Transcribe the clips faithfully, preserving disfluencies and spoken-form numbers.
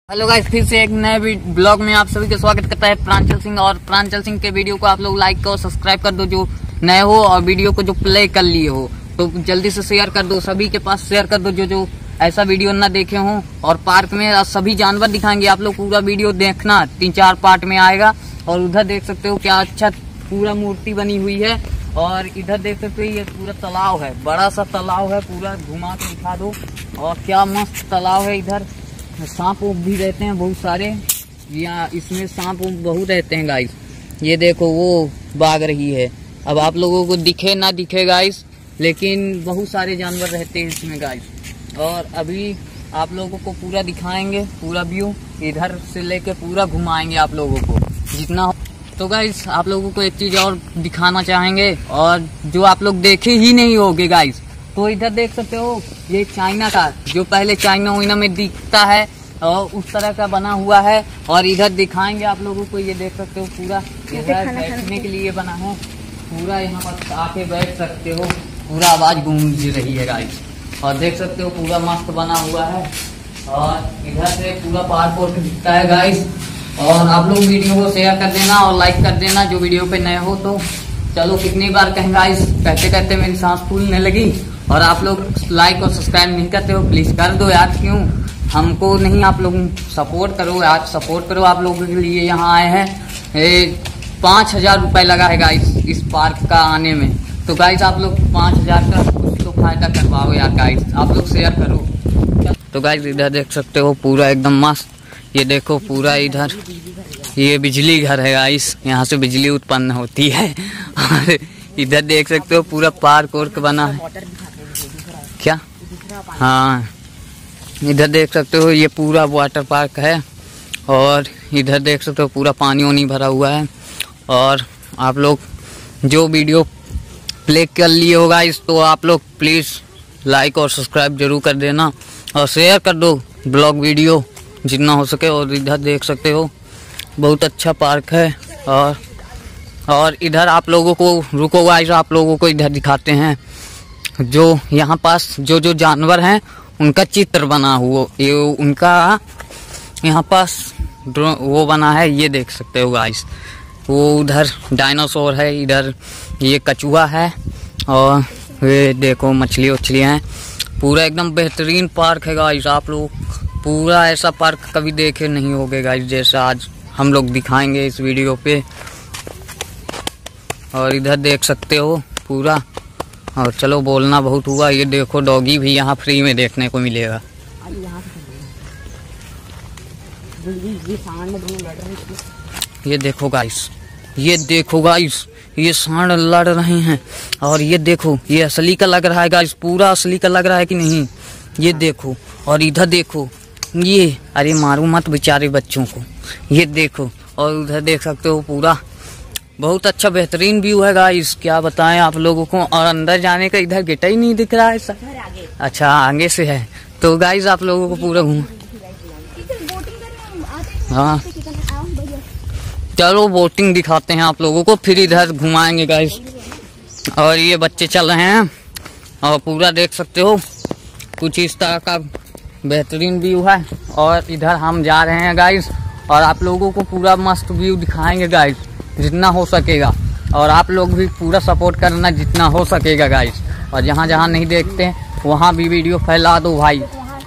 Hello guys, फिर से एक नए ब्लॉग में आप सभी का स्वागत करता है प्रांचल सिंह। और प्रांचल सिंह के वीडियो को आप लोग लाइक करो, सब्सक्राइब कर दो जो नए हो, और वीडियो को जो प्ले कर लिए हो तो जल्दी से शेयर कर दो, सभी के पास शेयर कर दो जो जो ऐसा वीडियो ना देखे हो। और पार्क में सभी जानवर दिखाएंगे, आप लोग पूरा वीडियो देखना, तीन चार पार्ट में आएगा। और उधर देख सकते हो क्या अच्छा पूरा मूर्ति बनी हुई है। और इधर देख सकते हो ये पूरा तालाब है, बड़ा सा तालाब है, पूरा घुमा के दिखा दो। और क्या मस्त तालाब है, इधर सांप भी रहते हैं बहुत सारे, यहाँ इसमें सांप बहुत रहते हैं गाइस। ये देखो वो भाग रही है, अब आप लोगों को दिखे ना दिखे गाइस, लेकिन बहुत सारे जानवर रहते हैं इसमें गाइस। और अभी आप लोगों को पूरा दिखाएंगे, पूरा व्यू इधर से लेके पूरा घुमाएंगे आप लोगों को जितना हो। तो गाइस आप लोगों को एक चीज और दिखाना चाहेंगे, और जो आप लोग देखे ही नहीं होगे गाइस, तो इधर देख सकते हो ये चाइना का, जो पहले चाइना वाइना में दिखता है और उस तरह का बना हुआ है। और इधर दिखाएंगे आप लोगों को, ये देख सकते हो पूरा इधर बैठने के लिए बना है, पूरा यहाँ पर आके बैठ सकते हो, पूरा आवाज गूंज रही है गाइस। और देख सकते हो पूरा मस्त बना हुआ है, और इधर से पूरा पार्क वार्क दिखता है गाइस। और आप लोग वीडियो को शेयर कर देना और लाइक कर देना जो वीडियो पे नए हो। तो चलो कितनी बार कहें गाइस, कहते कहते मेरी सांस फूलने लगी। और आप लोग लाइक और सब्सक्राइब नहीं करते हो, प्लीज कर दो यार, क्यों हमको नहीं, आप लोग सपोर्ट करो यार, सपोर्ट करो। आप लोगों के लिए यहाँ आए हैं, पाँच हजार रुपये लगा है गाइस इस पार्क का आने में। तो गाइस आप लोग पाँच हजार का कुछ तो फायदा करवाओ यार गाइस, आप लोग शेयर करो। तो गाइस इधर देख सकते हो पूरा एकदम मस्त, ये देखो पूरा इधर ये बिजली घर है गाइस, यहाँ से बिजली उत्पन्न होती है। और इधर देख सकते हो पूरा पार्क वार्क बना है क्या, हाँ इधर देख सकते हो ये पूरा वाटर पार्क है। और इधर देख सकते हो पूरा पानी वानी भरा हुआ है। और आप लोग जो वीडियो प्ले कर लिए होगा इस, तो आप लोग प्लीज़ लाइक और सब्सक्राइब जरूर कर देना और शेयर कर दो ब्लॉग वीडियो जितना हो सके। और इधर देख सकते हो बहुत अच्छा पार्क है। और और इधर आप लोगों को रुको गाइस, आप लोगों को इधर दिखाते हैं जो यहाँ पास जो जो जानवर हैं उनका चित्र बना हुआ, ये उनका यहाँ पास वो बना है, ये देख सकते हो गाइस। वो उधर डायनासोर है, इधर ये कछुआ है, और ये देखो मछली वछलियाँ हैं। पूरा एकदम बेहतरीन पार्क है गाइस, आप लोग पूरा ऐसा पार्क कभी देखे नहीं होगे गाइस जैसा आज हम लोग दिखाएंगे इस वीडियो पे। और इधर देख सकते हो पूरा, और चलो बोलना बहुत हुआ, ये देखो डॉगी भी यहाँ फ्री में देखने को मिलेगा। ये देखो गाइस, ये देखो गाइस, ये सांड लड़ रहे हैं। और ये देखो ये असली का लग रहा है गाइस, पूरा असली का लग रहा है कि नहीं, ये देखो। और इधर देखो ये, अरे मारो मत बेचारे बच्चों को, ये देखो। और उधर देख सकते हो पूरा बहुत अच्छा बेहतरीन व्यू है गाइस, क्या बताएं आप लोगों को। और अंदर जाने का इधर गेट ही नहीं दिख रहा है सर, अच्छा आगे से है। तो गाइस आप लोगों को पूरा घूम, हाँ चलो बोटिंग दिखाते हैं आप लोगों को, फिर इधर घुमाएंगे गाइस। और ये बच्चे चल रहे हैं, और पूरा देख सकते हो कुछ इस तरह का बेहतरीन व्यू है। और इधर हम जा रहे हैं गाइस, और आप लोगों को पूरा मस्त व्यू दिखाएंगे गाइस जितना हो सकेगा। और आप लोग भी पूरा सपोर्ट करना जितना हो सकेगा गाइस। और जहाँ जहाँ नहीं देखते वहाँ भी वीडियो फैला दो भाई,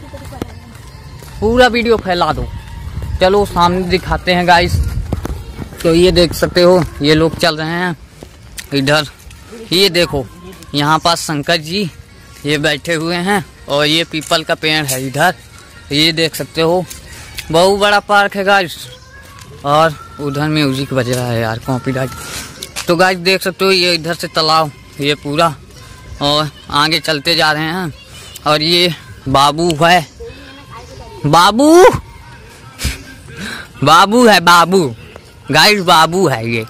पूरा वीडियो फैला दो। चलो सामने दिखाते हैं गाइस। तो ये देख सकते हो ये लोग चल रहे हैं इधर, ये देखो यहाँ पास शंकर जी ये बैठे हुए हैं, और ये पीपल का पेड़ है इधर, ये देख सकते हो बहुत बड़ा पार्क है गाइस। और उधर म्यूजिक बज रहा है यार, कॉपीराइट। तो गाइस देख सकते हो ये इधर से तालाब ये पूरा, और आगे चलते जा रहे हैं। और ये बाबू है, बाबू बाबू है, बाबू गाइस बाबू है ये।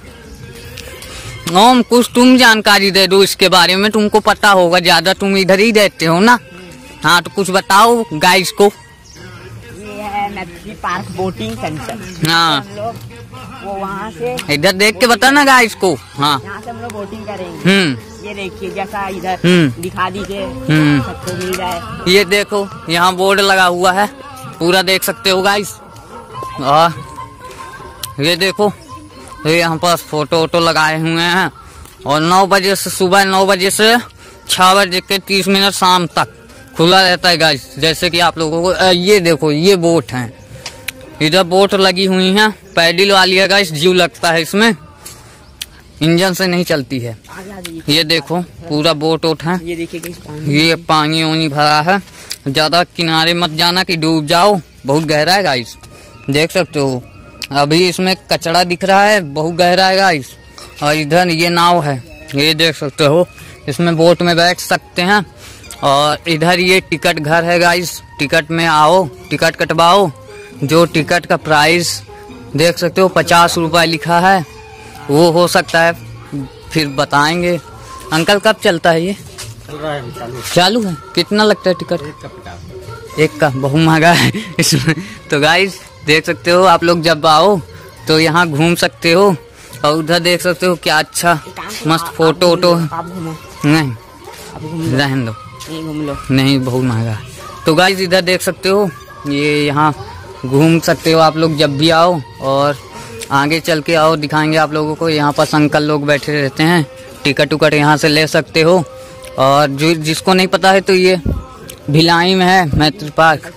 ओम कुछ तुम जानकारी दे दो इसके बारे में, तुमको पता होगा ज्यादा, तुम इधर ही रहते हो ना, हाँ तो कुछ बताओ गाइस को। नदी पार्क बोटिंग सेंटर, हाँ हम लोग वो वहाँ से इधर देख के बताना गाइस को, हाँ यहाँ से हम लोग बोटिंग करेंगे। हम्म ये देखिए जैसा इधर हम्म दिखा दीजिए हम्म सबको मिल जाए। ये देखो यहाँ बोर्ड लगा हुआ है, पूरा देख सकते हो गाइस। और ये देखो, ये यहाँ पर फोटो वोटो लगाए हुए हैं। और नौ बजे से सुबह नौ बजे से छह बजे के तीस मिनट शाम तक खुला रहता है गाइस। जैसे कि आप लोगों को ये देखो, ये बोट है, इधर बोट लगी हुई है, पैडल वाली है गाइस, जीव लगता है इसमें, इंजन से नहीं चलती है। ये देखो पूरा बोट वोट है। ये देखिए ये पानी वानी भरा है, ज्यादा किनारे मत जाना कि डूब जाओ, बहुत गहरा है गाइस, देख सकते हो। अभी इसमें कचरा दिख रहा है, बहुत गहरा है गाइस। और इधर ये नाव है, ये देख सकते हो, इसमें बोट में बैठ सकते हैं। और इधर ये टिकट घर है गाइस, टिकट में आओ, टिकट कटवाओ। जो टिकट का प्राइस देख सकते हो पचास रुपए लिखा है, वो हो सकता है फिर बताएंगे। अंकल कब चलता है ये? चल रहा है, चालू चालू है। कितना लगता है टिकट? एक का पचास। एक का बहुत महंगा है इसमें। तो गाइस देख सकते हो, आप लोग जब आओ तो यहाँ घूम सकते हो। और उधर देख सकते हो क्या अच्छा मस्त फोटो वोटो। आप घूमो, नहीं आप घूम लो, रहने दो, नहीं घूम लो। नहीं बहुत महंगा है। तो गाइस इधर देख सकते हो, ये यहाँ घूम सकते हो आप लोग जब भी आओ। और आगे चल के आओ, दिखाएंगे आप लोगों को। यहाँ पर अंकल लोग बैठे रहते हैं, टिकट उकट यहाँ से ले सकते हो। और जो जिसको नहीं पता है तो ये भिलाई में है मैत्री पार्क।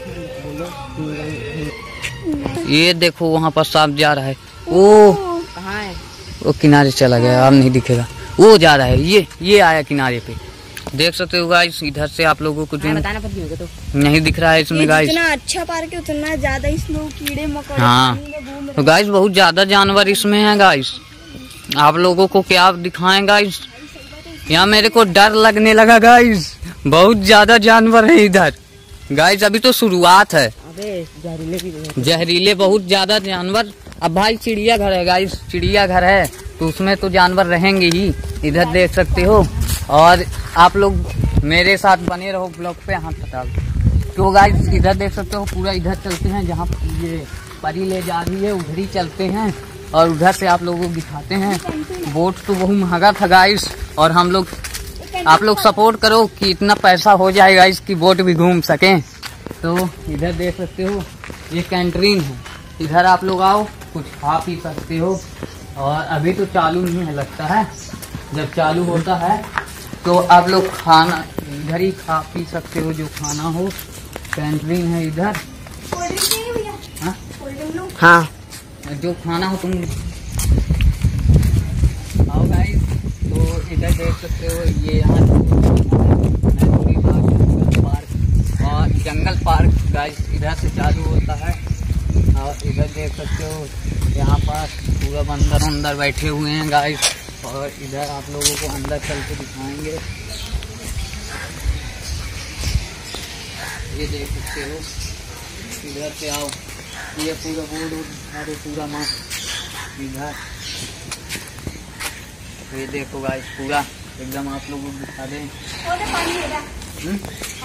ये देखो वहाँ पर सांप जा रहा है, वो कहाँ है? वो किनारे चला गया, अब नहीं दिखेगा, वो जा रहा है। ये ये आया किनारे पे, देख सकते हो गाइस। इधर से आप लोगों को जो बताना पड़ती होगा तो नहीं दिख रहा है इसमें गाइस। जितना अच्छा पार्क है उतना ज्यादा इसमें कीड़े मकोड़े हाँ पानी में घूम तो गाइस बहुत ज्यादा जानवर इसमें है गाइस। आप लोगों को क्या दिखाएं गाइस, यहाँ मेरे को डर लगने लगा गाइस, बहुत ज्यादा जानवर है इधर गाइस। अभी तो शुरुआत है, अबे जहरीले भी बहुत। जहरीले बहुत ज्यादा जानवर। अब भाई चिड़िया घर है गाइस, चिड़िया घर है तो उसमें तो जानवर रहेंगे ही। इधर देख सकते हो। और आप लोग मेरे साथ बने रहो ब्लॉग पे, हाथ हटा दो। तो गाइस इधर देख सकते हो, पूरा इधर चलते हैं जहाँ ये परी ले जा रही है, उधर ही चलते हैं। और उधर से आप लोगों को दिखाते हैं। बोट तो बहुत महंगा था गाइस, और हम लोग आप लोग सपोर्ट करो कि इतना पैसा हो जाए गाइस कि बोट भी घूम सकें। तो इधर देख सकते हो, ये कैंटीन है, इधर आप लोग आओ, कुछ खा पी सकते हो। और अभी तो चालू नहीं है लगता है, जब चालू होता है तो आप लोग खाना इधर ही खा पी सकते हो, जो खाना हो। कैंटीन है इधर, हाँ? हाँ जो खाना हो तुम आओ गाइस। तो इधर देख सकते हो, ये यहाँ पार्क और जंगल पार्क गाइस इधर से चालू होता है। और इधर देख सकते हो, यहाँ पर पूरा बंदर अंदर बैठे हुए हैं गाइस। और इधर आप लोगों को अंदर चल के दिखाएंगे, ये देख सकते हो। इधर से आओ, ये पूरा बोर्ड उधर पूरा माँ इधर, ये देखो गाइस पूरा एकदम आप लोगों को दिखा दें। हम्म?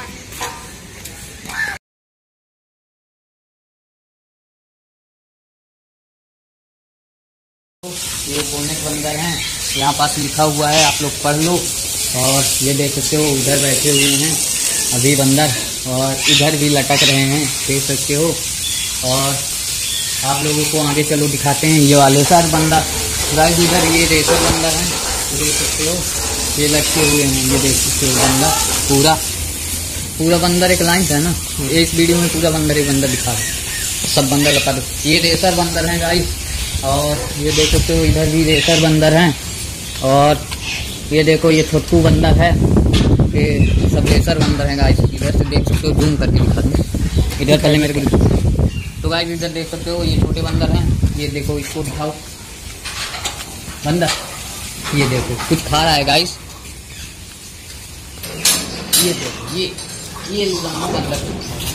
ये बोनेट बंदर हैं, यहाँ पास लिखा हुआ है, आप लोग पढ़ लो। और ये देख सकते हो उधर बैठे हुए हैं अभी बंदर, और इधर भी लटक रहे हैं, देख सकते हो। और आप लोगों को आगे चलो दिखाते हैं ये वाले सर बंदर गाइस। इधर ये रेसर बंदर हैं, देख सकते हो, ये लटके हुए हैं, ये देख सकते हो बंदर पूरा पूरा बंदर एक लाइन है ना, एक वीडियो में पूरा बंदर एक बंदर दिखा दो, सब बंदर लगा दो। ये रेसर बंदर हैं गाइस। और ये देख सकते हो इधर भी रेसर बंदर हैं। और ये देखो ये छोटू बंदर है, ये सब रेसर बंदर हैं गाइस। इधर से देख सकते हो, जूम करके दिखा दो, इधर पहले मेरे को। तो गाइस इधर देख सकते हो ये छोटे बंदर हैं, ये देखो इसको दिखाओ बंदर, ये देखो कुछ खा रहा है गाइस, ये देखो ये ये बंदर,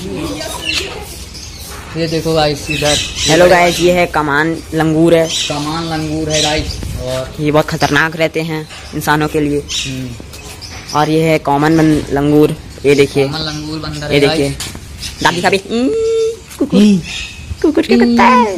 ये देखो गाइस इधर। हेलो गाइस, ये है कमान लंगूर है, कमान लंगूर है गाइस। और ये बहुत खतरनाक रहते हैं इंसानों के लिए। और ये है कॉमन लंगूर, ये देखिए, कॉमन लंगूर बंदर, ये देखिए दादी का भी कुकुर के कुत्ता है।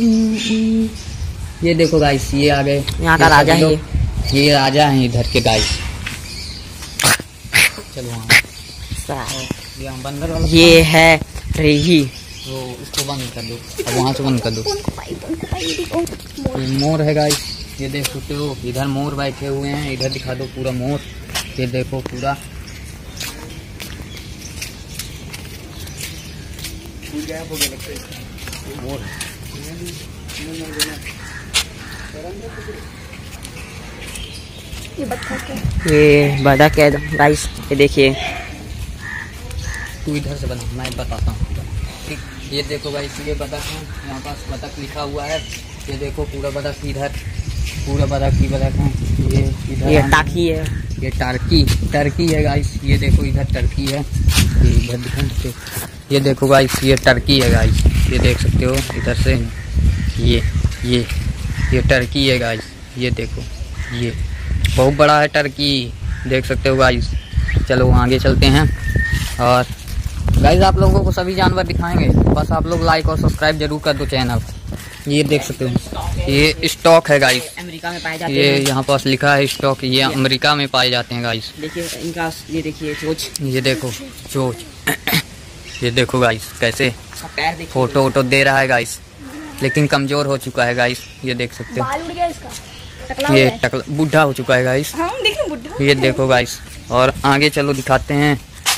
ये देखो गाइस, ये आ गए, यहाँ का राजा है, ये राजा है इधर के गाइस। चलो वहाँ ये है रही। वो इसको बंद कर दो, अब वहाँ से बंद कर दो। ये मोर है गाइस, ये देख सकते हो, इधर मोर बैठे हुए हैं, इधर दिखा दो पूरा मोर, ये देखो पूरा। मोर ये बत्तख है। ये बतख है गाइस, ये देखिए। तू इधर से बना, मैं बताता हूँ ठीक। ये देखो गाइस, ये बतख है, यहाँ पास बतख लिखा हुआ है। ये देखो पूरा बतख इधर, पूरा बतख की बतख है। ये इधर ये टाकी है, ये टर्की टर्की है गाइस। ये देखो इधर टर्की है, ये इधर दिखा, ये देखो गाइस, ये टर्की है गाइस, ये देख सकते हो इधर से। ये ये ये टर्की है गाइस, ये देखो, ये बहुत बड़ा है टर्की, देख सकते हो गाइस। चलो आगे चलते हैं और गाइस आप लोगों को सभी जानवर दिखाएंगे, बस आप लोग लाइक और सब्सक्राइब जरूर कर दो चैनल। ये देख सकते हो, ये स्टॉक है गाइस, अमेरिका में पाए जाते ये हैं। यहाँ पास लिखा है स्टॉक, ये अमेरिका में पाए जाते हैं गाइस। देखिए इनका, ये देखिए चोच, ये देखो चोच ये देखो गाइस कैसे इसका पैर देखिए। फोटो वोटो दे रहा है गाइस, लेकिन कमजोर हो चुका है गाइस, ये देख सकते हो। बाल उड़ गया इसका, टकला हो ये गया है। टकला बूढ़ा हो चुका है गाइस, हाँ देखिए बुढ़ा। ये देखो गाइस। और आगे चलो दिखाते हैं।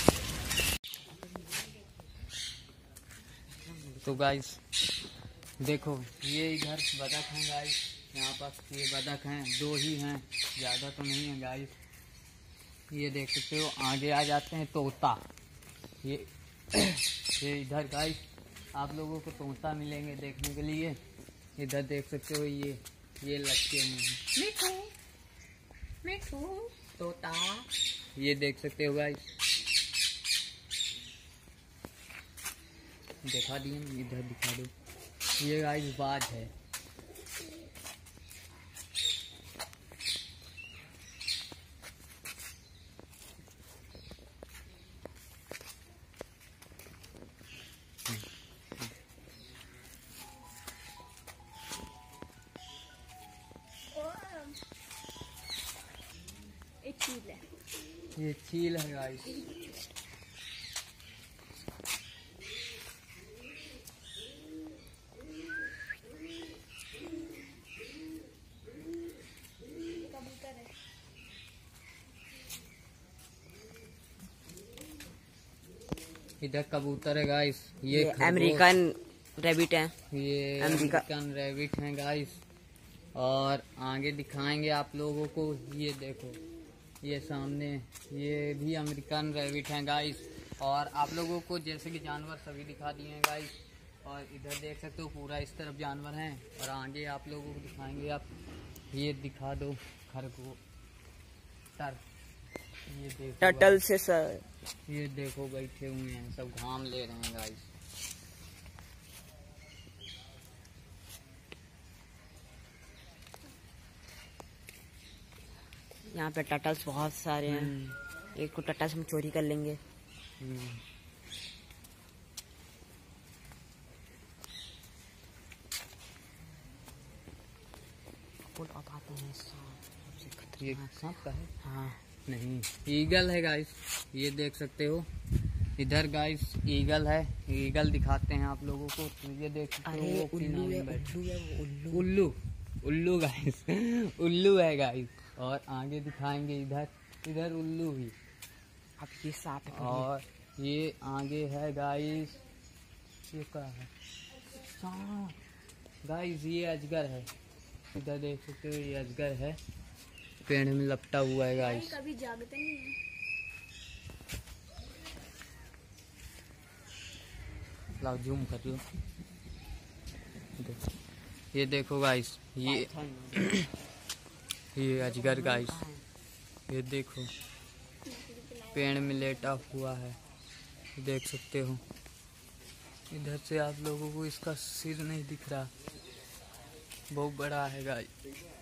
तो गाइस देखो, ये इधर बतख हैं गाइस, यहाँ पास ये बतख हैं, दो ही हैं, ज़्यादा तो नहीं है गाइस। ये देख सकते हो, आगे आ जाते हैं तोता। ये ये इधर गाइस आप लोगों को तोता मिलेंगे देखने के लिए। इधर देख सकते हो, ये ये लटके हुए हैं, मिठू मिठू तोता। ये देख सकते हो गाइस, दिखा दिए, इधर दिखा दो। ये गाइस बाज है, एक चीज है। ये चील है गाइस। कबूतर है। इधर कबूतर है गाइस, ये ये खरगोश- अमेरिकन रैबिट है। ये अमेरिका- अमेरिकन रैबिट हैं गाइस। और आगे दिखाएंगे आप लोगों को, ये देखो, ये सामने ये भी अमेरिकन रैबिट हैं गाइस। और आप लोगों को जैसे कि जानवर सभी दिखा दिए हैं गाइस। और इधर देख सकते हो पूरा इस तरफ जानवर हैं, और आगे आप लोगों को दिखाएंगे। आप ये दिखा दो खरगोश, टर ये देखो टर्टल से सर। गाइस, ये देखो बैठे हुए हैं, सब घाम ले रहे हैं गाइस। यहाँ पे टर्टल्स बहुत सारे हैं। एक को टर्टल्स हम चोरी कर लेंगे। हम्म। फुल ऑफ आते हैं सांप, सबसे ये खतरनाक। सांप का है? हाँ, नहीं, ईगल है गाइस, ये देख सकते हो। इधर गाइस ईगल है, ईगल दिखाते हैं आप लोगों को। तो ये देख सकते हो, अरे वो उल्लू किनारे है, में बैठा। उल्लू है, वो उल्लू। उल्लू उल्लू गाइस उल्लू है गाइस। और आगे दिखाएंगे, इधर इधर उल्लू भी। अब ये सांप है। और ये आगे है गाइस, ये क्या है? सांप गाइस, ये अजगर है। इधर देख सकते हो, ये अजगर है, पेड़ में लपटा हुआ है गाइस। कभी जागते नहीं है। लाओ जूम कर लो। देखो, ये देखो गाइस, ये ये अजगर गाइस, ये देखो पेड़ में लेटा हुआ है, देख सकते हो। इधर से आप लोगों को इसका सिर नहीं दिख रहा, बहुत बड़ा है गाइस।